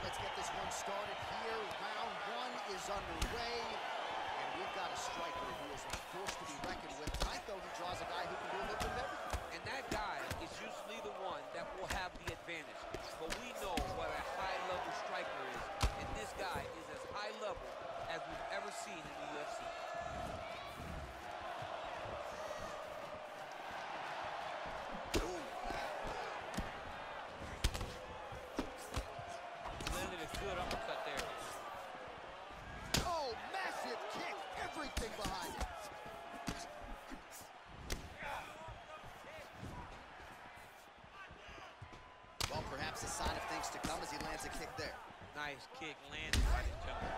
let's get this one started here. Round one is underway, and we've got a striker who is a force to be reckoned with. Tonight, though, he draws a guy who can do a little bit of everything. And that guy is usually the one that will have the advantage. But we know what a high-level striker is, and this guy is as high level as we've ever seen in the UFC. Landed a good uppercut there. Oh, massive kick, everything behind it. Well, perhaps a sign of things to come as he lands a kick there. Nice kick landed by this gentleman.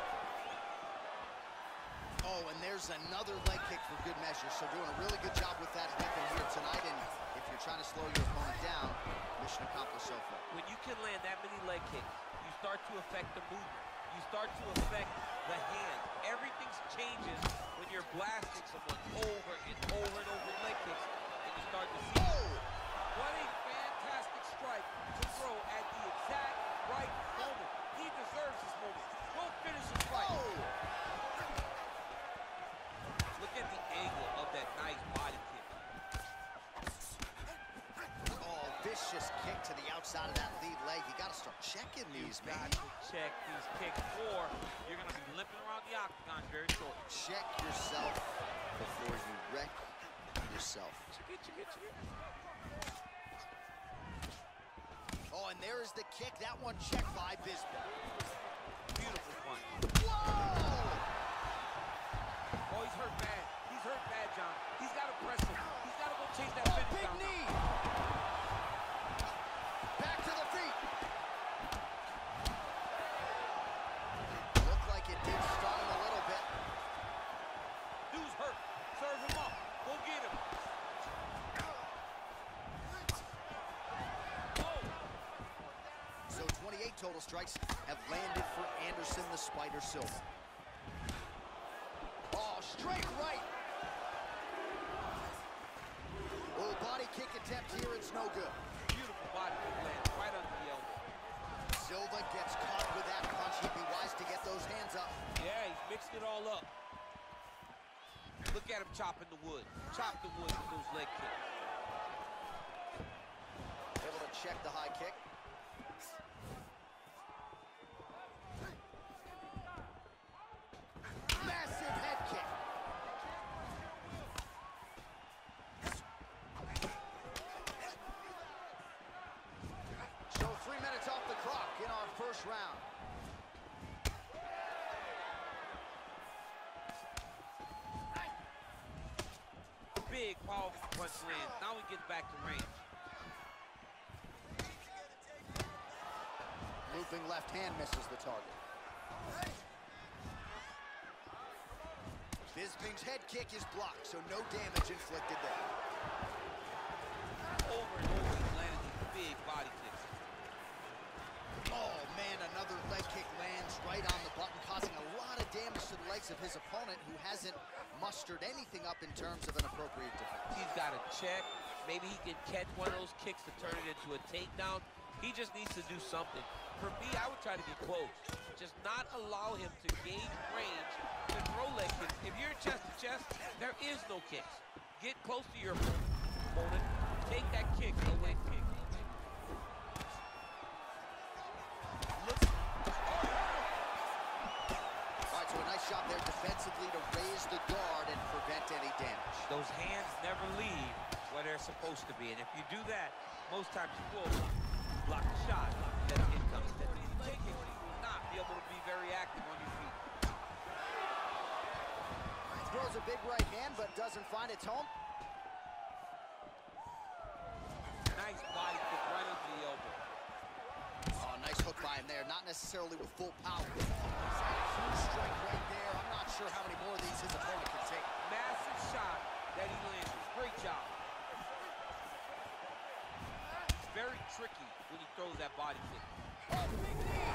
Oh, and there's another leg kick for good measure. So doing a really good job with that weapon here tonight. And if you're trying to slow your opponent down, mission accomplished so far. When you can land that many leg kicks, you start to affect the movement. You start to affect the hand. Everything changes when you're blasting someone over and over and over leg kicks, and you start to see. Oh! What a fantastic strike to throw at the exact right moment. He deserves this moment. Go finish his fight. Oh! Look at the angle of that nice body kick. Oh, vicious kick to the outside of that lead leg. You got to start checking these, You man. got to check these kicks, or you're going to be limping around the octagon very short. Check yourself before you wreck yourself. Check it. Oh, and there is the kick. That one checked by Bisping. Beautiful punch. Whoa! Oh, he's hurt bad. He's hurt bad, John. He's got to press him. He's got to go chase that Oh, finish big down. knee! Back to the feet. Looked like it did stun him a little bit. Dude's hurt. Serve him up. Go get him. So 28 total strikes have landed for Anderson the Spider Silva. Oh, straight right. Oh, body kick attempt here, it's no good. Beautiful body kick land right under the elbow. Silva gets caught with that punch. He'd be wise to get those hands up. Yeah, he's mixing it all up. Look at him chopping the wood. Chop the wood with those leg kicks. Able to check the high kick. Massive head kick. So 3 minutes off the clock in our first round. Big, powerful punch lands. Now he gets back to range. Looping left hand misses the target. Bisping's head kick is blocked, so no damage inflicted there. Over and over, he's landing these big body kicks. Oh, man, another leg kick lands right on the button, causing a lot of damage to the legs of his opponent, who hasn't mustered anything up in terms of an appropriate defense. He's got to check. Maybe he can catch one of those kicks to turn it into a takedown. He just needs to do something. For me, I would try to get close. Just not allow him to gain range to throw leg kicks. If you're chest to chest, there is no kicks. Get close to your opponent. Take that kick. No leg kick. Look. All right, so a nice shot there defensively to raise the guard and prevent any damage. Those hands never leave where they're supposed to be. And if you do that, most times you will block the shot. That it comes to these leg kicks, you will not be able to be very active on your feet. Throws a big right hand, but doesn't find its home. Nice body kick right under the elbow. Oh, nice hook by him there. Not necessarily with full power. Huge strike right there. I'm not sure how many more of these his opponent can take. Massive shot that he landed. Great job. Very tricky when he throws that body kick. Oh, big knee!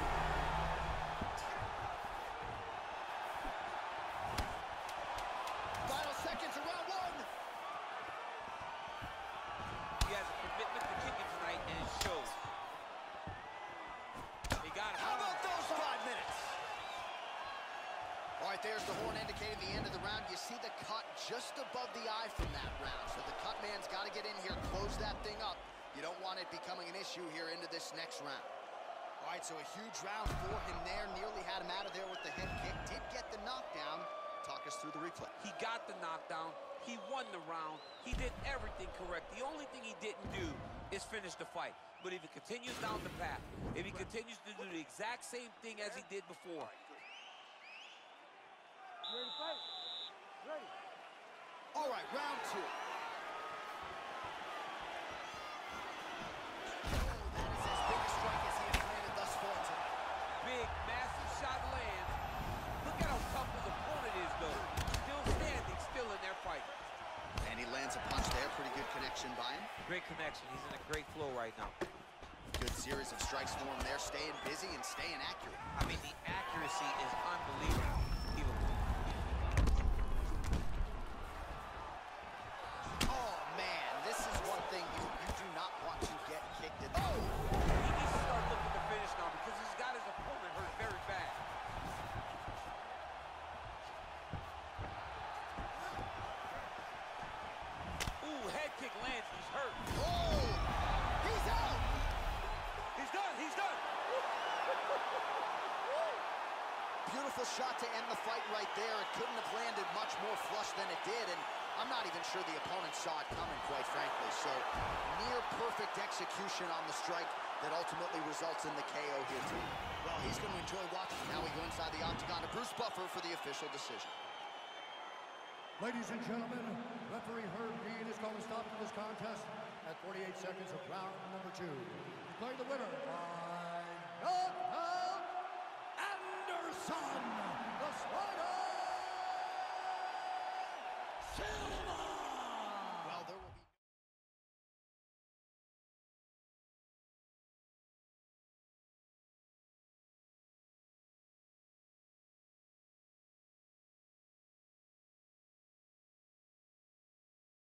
Final seconds of round one. He has a commitment to kicking tonight, and it shows. He got him. right, there's the horn indicating the end of the round. You see the cut just above the eye from that round. So the cut man's got to get in here, close that thing up. You don't want it becoming an issue here into this next round. All right, so a huge round for him there. Nearly had him out of there with the head kick. Did get the knockdown. Talk us through the replay. He got the knockdown. He won the round. He did everything correct. The only thing he didn't do is finish the fight. But if he continues down the path, if he continues to do the exact same thing as he did before. Ready to fight? Ready. All right, round two. That is as big a strike as he has landed thus far tonight. Big, massive shot lands. Look at how tough his opponent is, though. Still standing, still in their fight. And he lands a punch there. Pretty good connection by him. Great connection. He's in a great flow right now. Good series of strikes for him there. Staying busy and staying accurate. I mean, the accuracy is unbelievable. Oh, man, this is one thing you do not want to get kicked in. Oh! He needs to start looking to finish now because he's got his opponent hurt very bad. Ooh, head kick lands. He's hurt. Oh! He's out! He's done. He's done. Beautiful shot to end the fight right there. It couldn't have landed much more flush than it did, and I'm not even sure the opponent saw it coming, quite frankly. So, near perfect execution on the strike that ultimately results in the KO here, too. Well, he's going to enjoy watching. Now we go inside the octagon to Bruce Buffer for the official decision. Ladies and gentlemen, referee Herb Dean is going to stop this contest at 48 seconds of round number 2. Declaring the winner by knockout, Anderson.